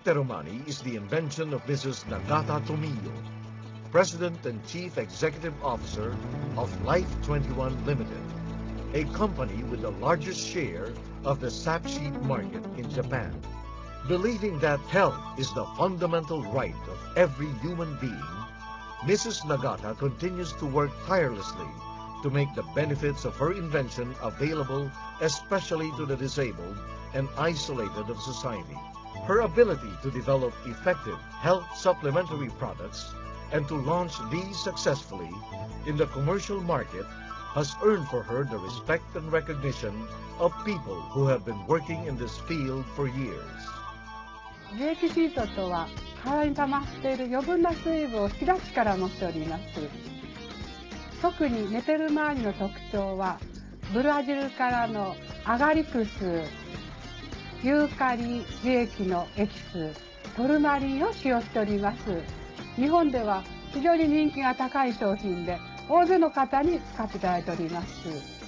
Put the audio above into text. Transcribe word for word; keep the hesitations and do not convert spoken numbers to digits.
Terumani is the invention of Missus Nagata Tomillo, President and Chief Executive Officer of Life twenty-one Limited, a company with the largest share of the sap sheet market in Japan. Believing that health is the fundamental right of every human being, Missus Nagata continues to work tirelessly to make the benefits of her invention available especially to the disabled and isolated of society. Her ability to develop effective health supplementary products and to launch these successfully in the commercial market has earned for her the respect and recognition of people who have been working in this field for years. ジェイキシートとは体に溜まっている余分な水分を引き出す力を持っております。特にネテルマーニの特徴はブラジルからのアガリクス、ユーカリ樹液のエキス、トルマリンを使用しております。日本では非常に人気が高い商品で大勢の方に使っていただいております。